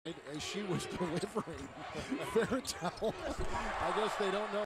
as she was delivering Fairchild. I guess they don't know.